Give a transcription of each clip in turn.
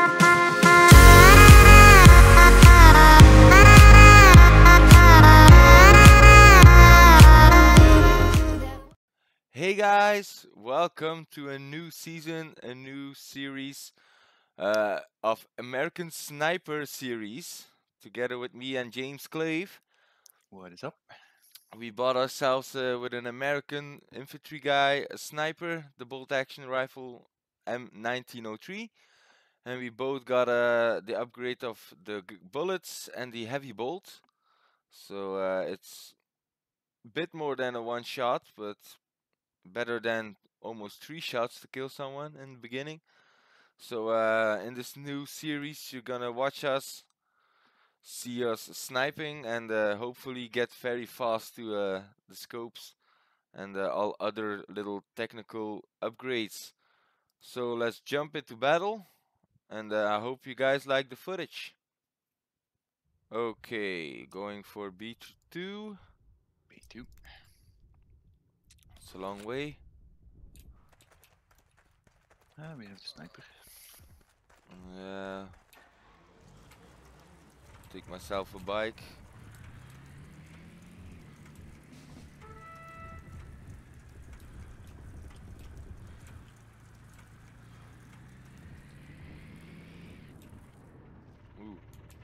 Hey guys, welcome to a new season, a new series of American Sniper series. Together with me and James Clave, What is up? we bought ourselves with an American infantry guy, a sniper, the bolt-action rifle M1903, and we both got the upgrade of the bullets and the heavy bolt. So it's a bit more than a one shot, but better than almost 3 shots to kill someone in the beginning. So in this new series, you're gonna watch us, see us sniping, and hopefully get very fast to the scopes and all other little technical upgrades. So let's jump into battle, and I hope you guys like the footage. Okay, going for B2. B2. It's a long way. Ah, we have the sniper. Yeah. Take myself a bike. Ooh.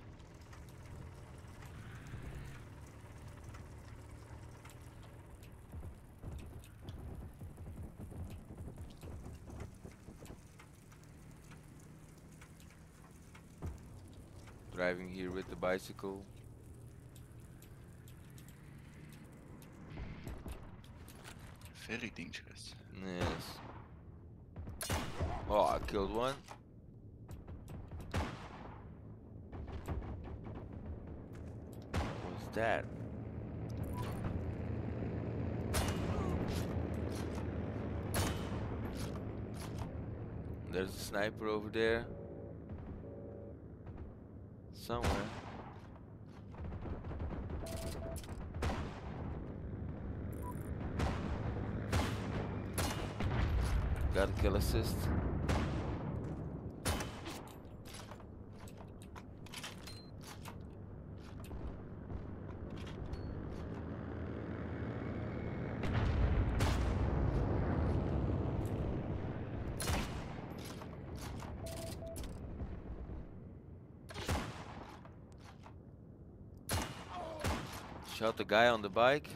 Driving here with the bicycle. Very dangerous. Yes. Oh, I killed one. What's that? There's a sniper over there. Somewhere. Got a kill assist. Shot the guy on the bike.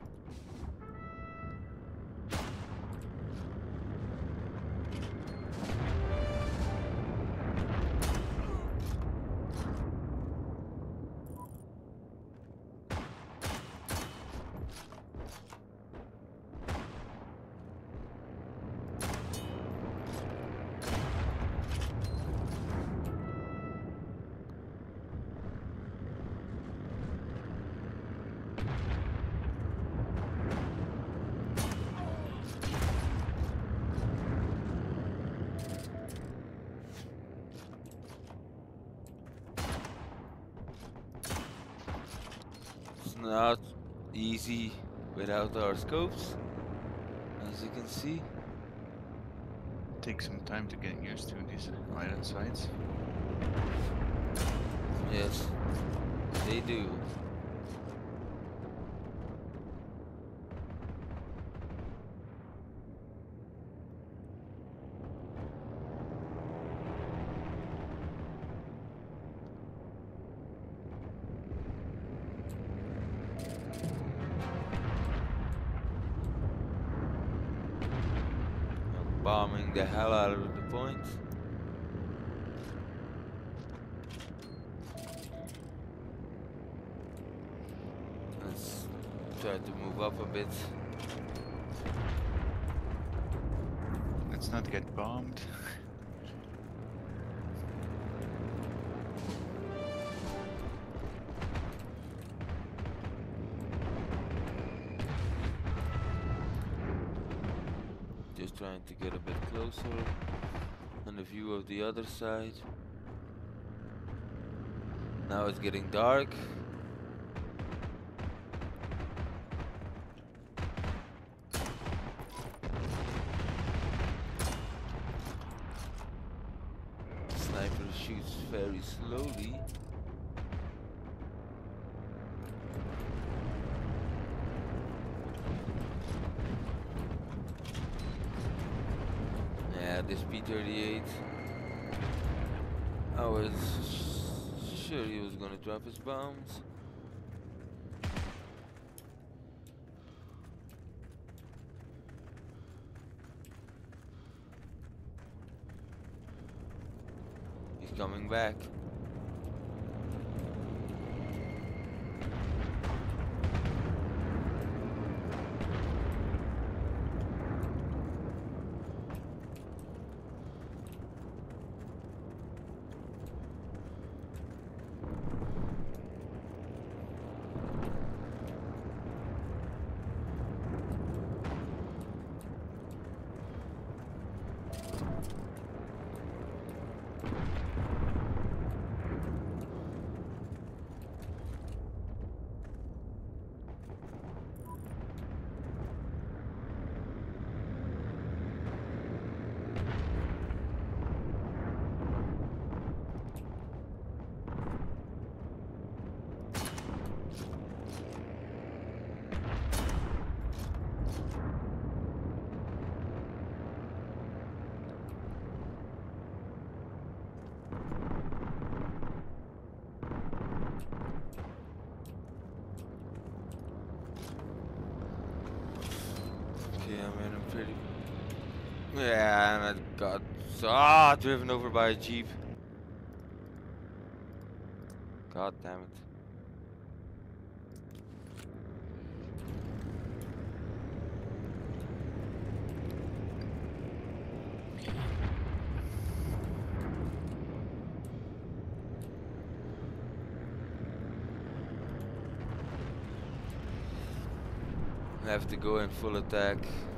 Not easy without our scopes, as you can see. Take some time to get used to these iron sights. Yes, they do. Bombing the hell out of the point. Let's try to move up a bit. Let's not get bombed. Just trying to get a bit closer and a view of the other side. Now it's getting dark. Sniper shoots very slowly. Yeah, this P-38. I was sure he was gonna drop his bombs. He's coming back. Okay, I made him pretty. Yeah, and I got driven over by a jeep. God damn it. I have to go in full attack.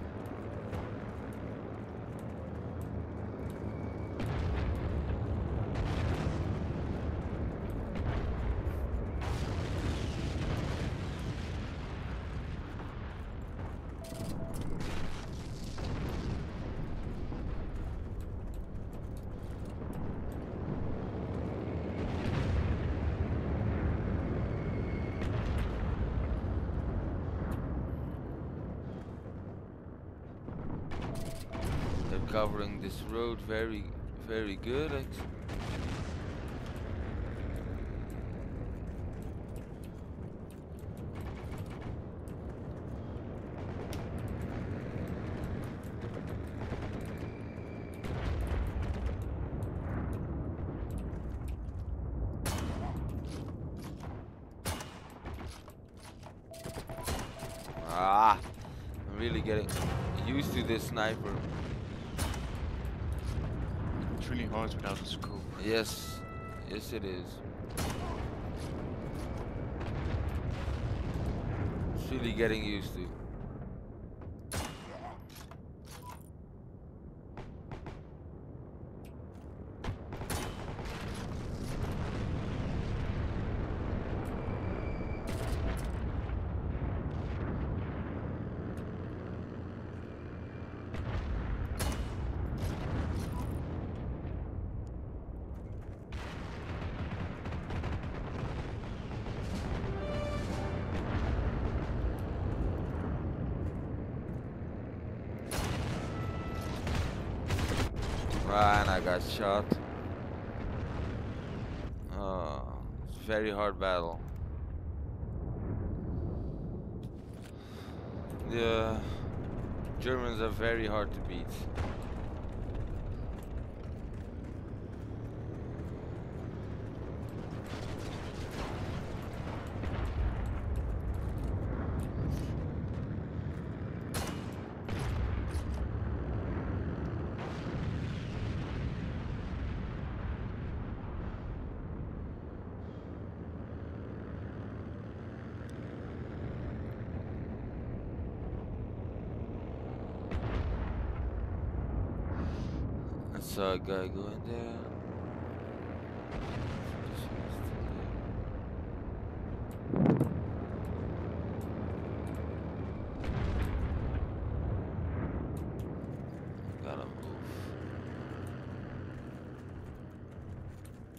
They're covering this road very, very good. I'm really getting used to this sniper. It's really hard without a scope. Yes, yes it is. It's really getting used to. And I got shot. Oh, it's a very hard battle. The Germans are very hard to beat. I saw a guy go in there. Gotta move.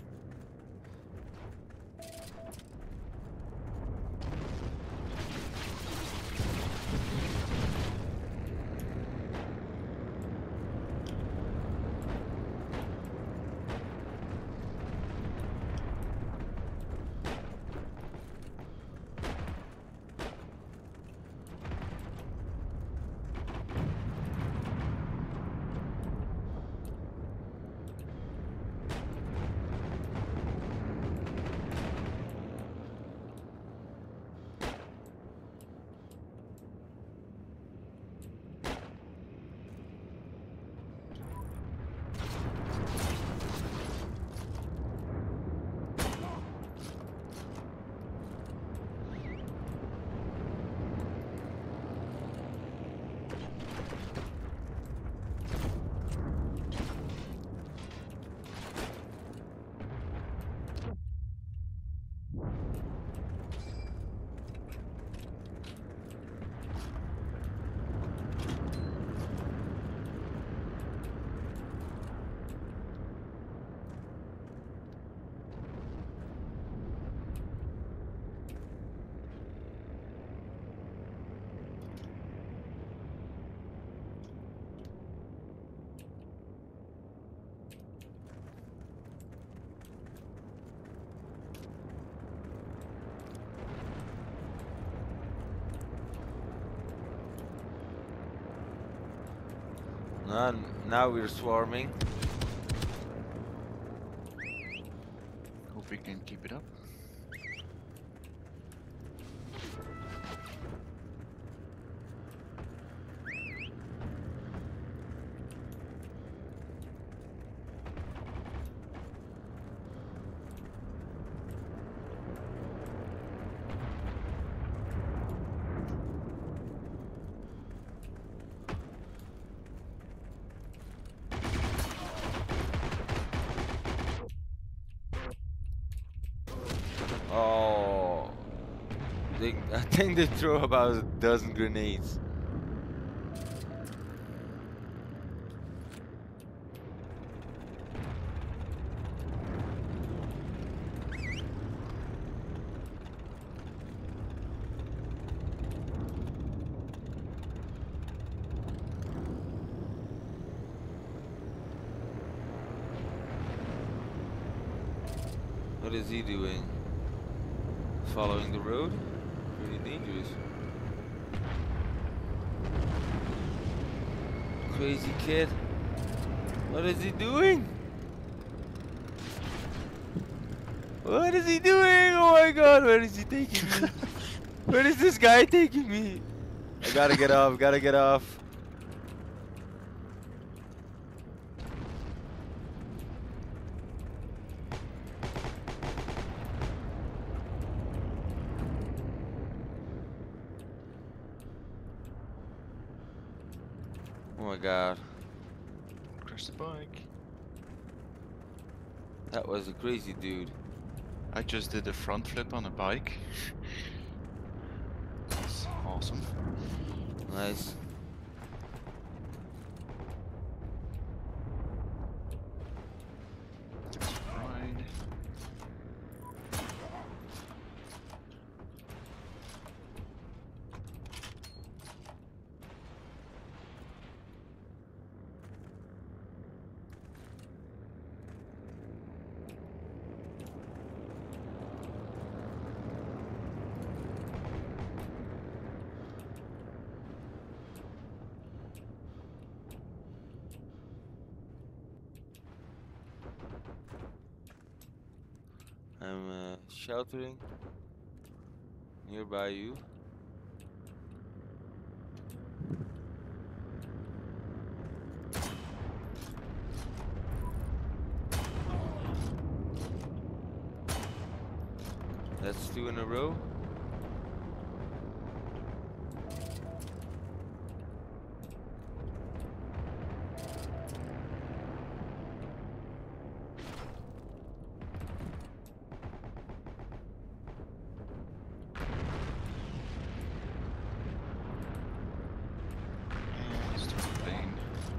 Now we're swarming. Hope we can keep it up. Oh, I think they throw about a dozen grenades. What is he doing? Following the road? Pretty dangerous. Crazy kid. What is he doing? What is he doing? Oh my god, where is he taking me? Where is this guy taking me? I gotta get off, gotta get off. Oh my god. Don't crash the bike. That was a crazy dude. I just did a front flip on a bike. That's awesome. Nice. There's a ride. I'm sheltering nearby you. That's 2 in a row. And start the plane.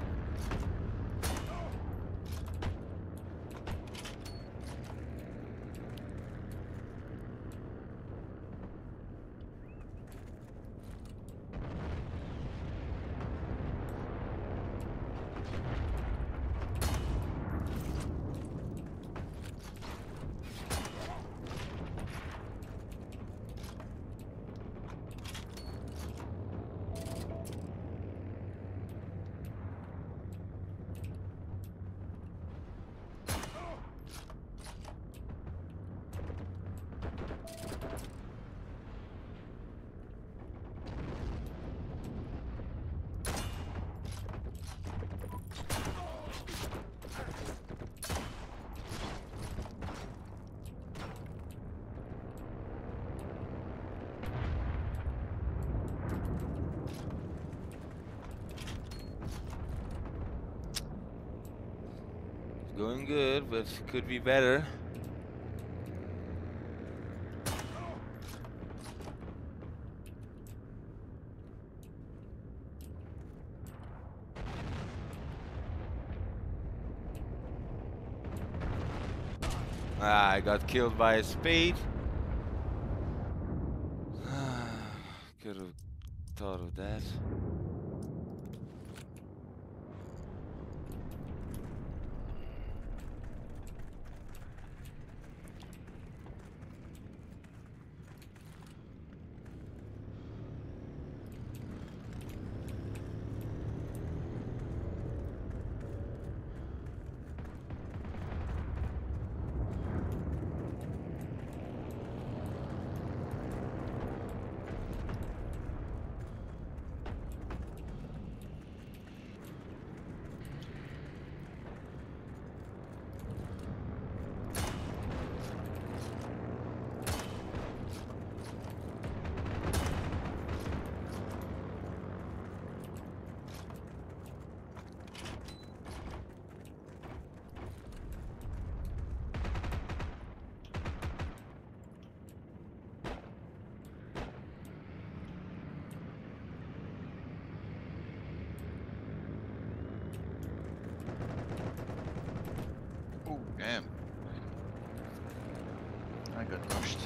Going good, but could be better. Ah, I got killed by a spade. Could have thought of that. Damn. I got rushed.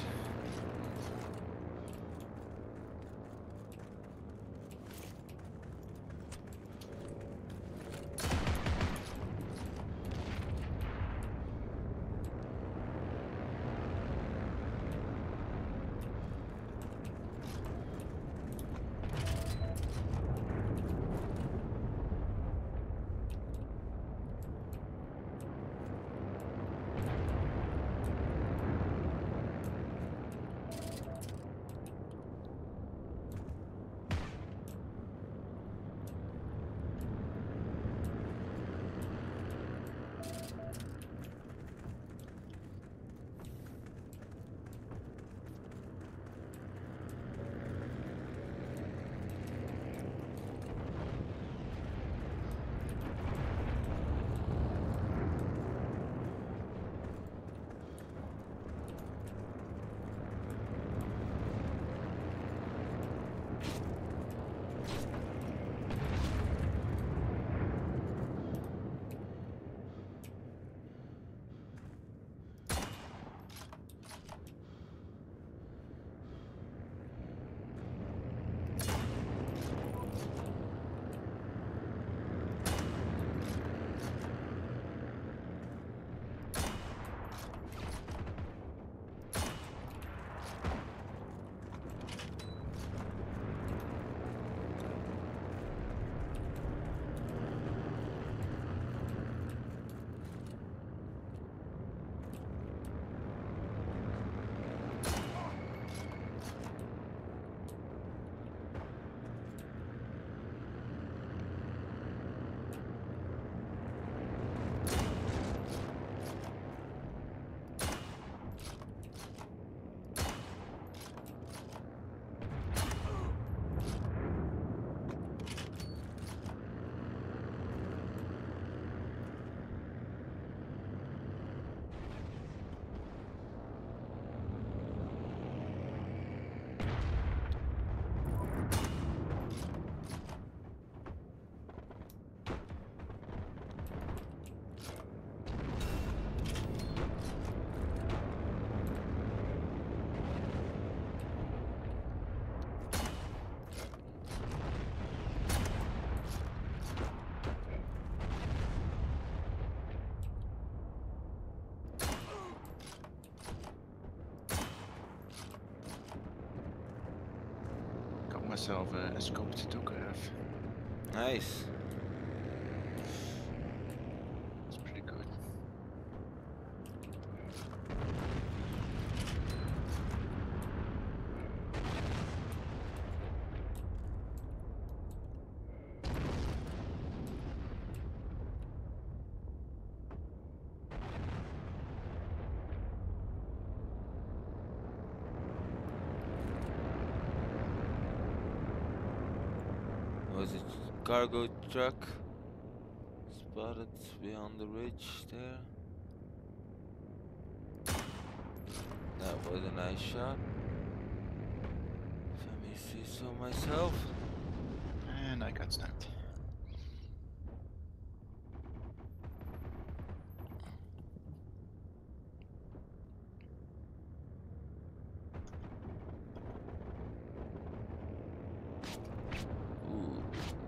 Got myself a scoped tachograph. Nice. It's pretty good. Was it cargo truck? Spotted beyond the ridge there. That was a nice shot. If I may say so myself. And I got sniped. Ooh.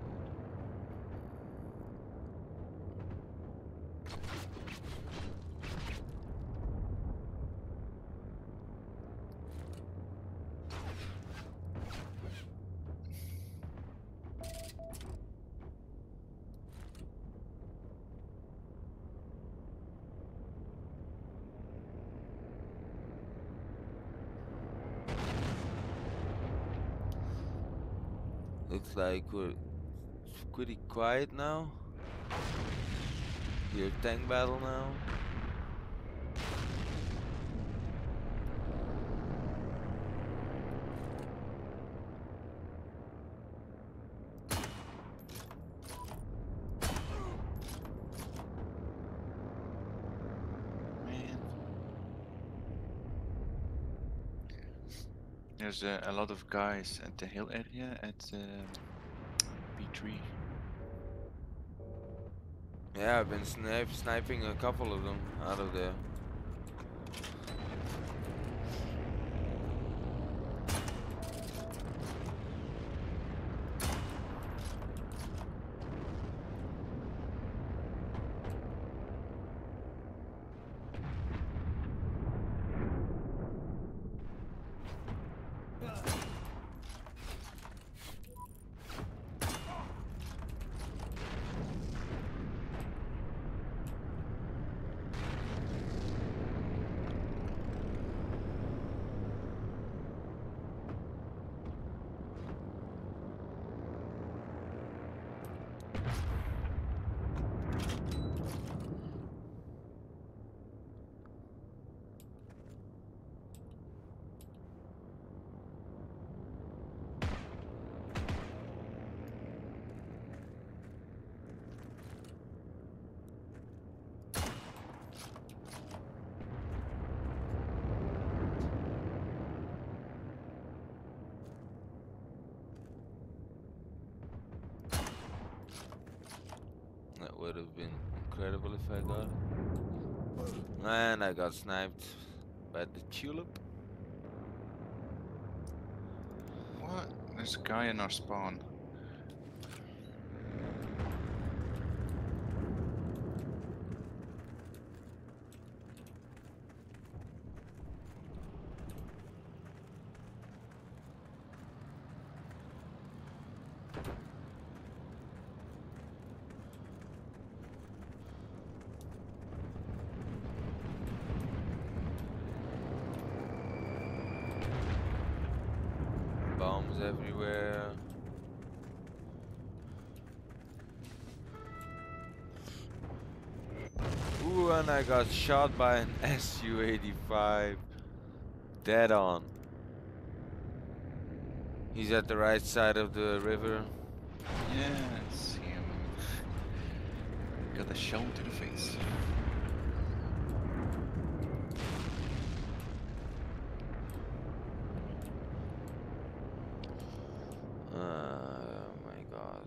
Looks like we're pretty quiet now. Hear tank battle now. Man. There's a lot of guys at the hill area at B3. Yeah, I've been sniping a couple of them out of there. That would have been incredible if I got it. And I got sniped by the tulip. What? There's a guy in our spawn. Bombs everywhere. Ooh, and I got shot by an Su-85. Dead on. He's at the right side of the river. Yeah, I see him. Got a shell to the face. Oh my god.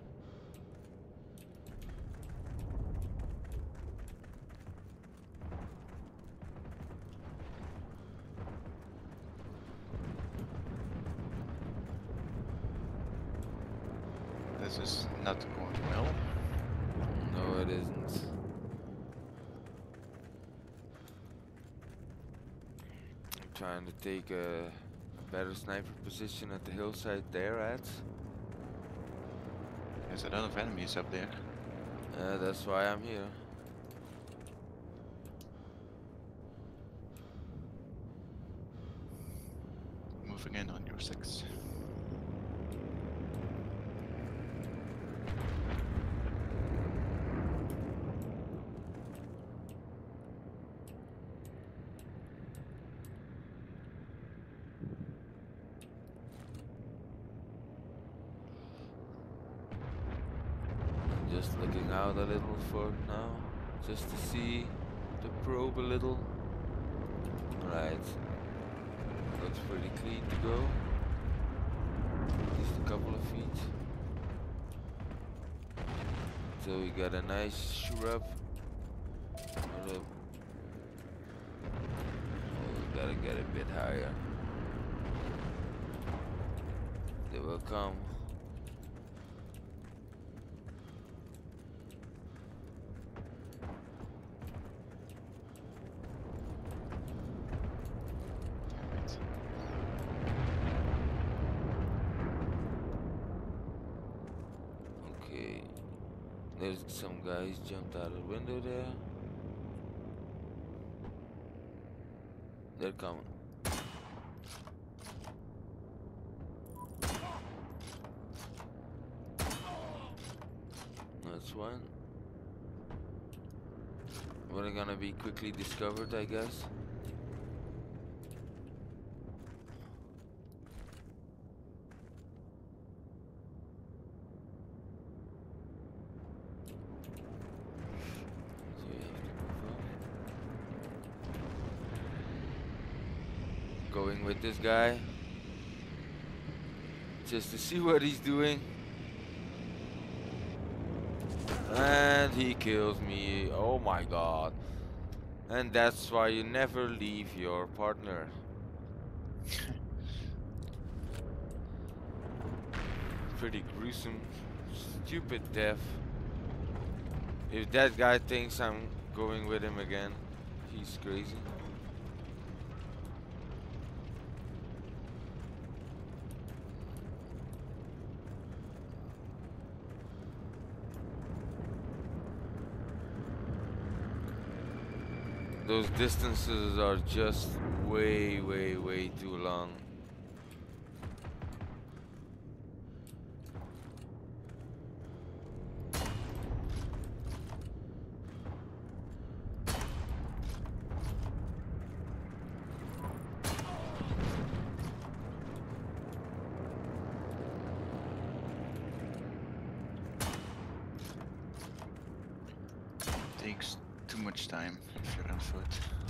This is not going well. No, it isn't. I'm trying to take a better sniper position at the hillside they're at. There's a lot of enemies up there. That's why I'm here. Moving in on your 6. Just looking out a little for now, just to see, to probe a little. Right, looks pretty clean to go. At least a couple of feet. So we got a nice shrub. Oh, we gotta get a bit higher. They will come. Okay, there's some guys jumped out of the window there. They're coming. That's one. We're gonna be quickly discovered, I guess. So we have to move up. Going with this guy. Just to see what he's doing. And he kills me. Oh my god. And that's why you never leave your partner. Pretty gruesome, stupid death. If that guy thinks I'm going with him again, he's crazy. Those distances are just way, way, way too long. Takes too much time if you're on foot.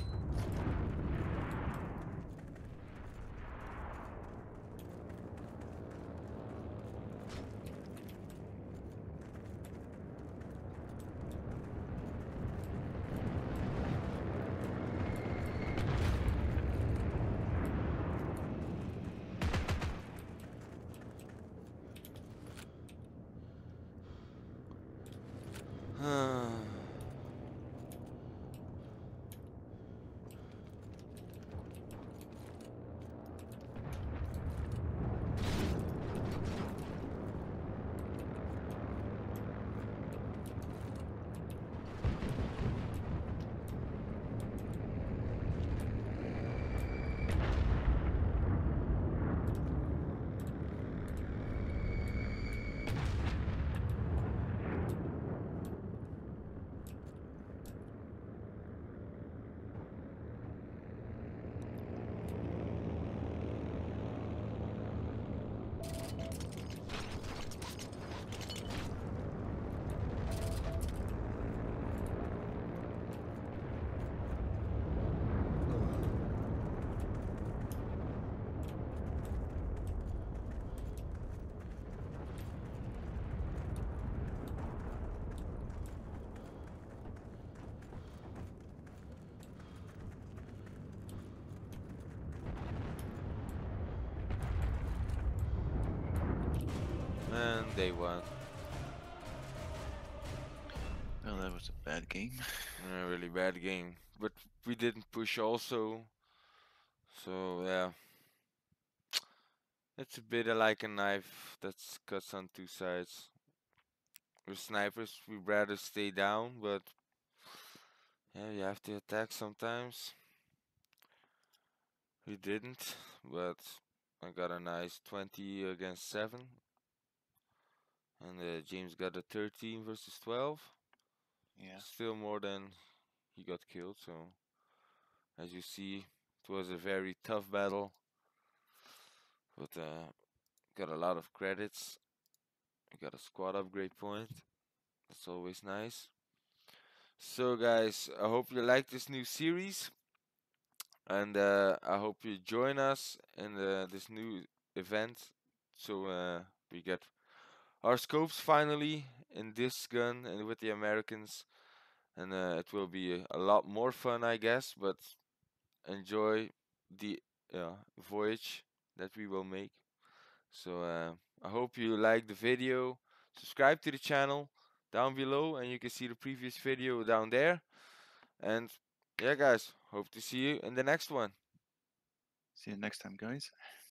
And they won. Well, that was a bad game. A really bad game. But we didn't push also. So yeah. It's a bit like a knife that cuts on two sides. With snipers, we'd rather stay down, but yeah, you have to attack sometimes. We didn't, but I got a nice 20 against 7. And James got a 13 versus 12. Yeah. Still more than he got killed, so as you see, it was a very tough battle. But got a lot of credits. I got a squad upgrade point. That's always nice. So guys, I hope you like this new series. And I hope you join us in this new event. So we get our scopes finally in this gun and with the Americans. And it will be a lot more fun, I guess. But enjoy the voyage that we will make. So I hope you like the video. Subscribe to the channel down below, and you can see the previous video down there. And yeah, guys, hope to see you in the next one. See you next time, guys.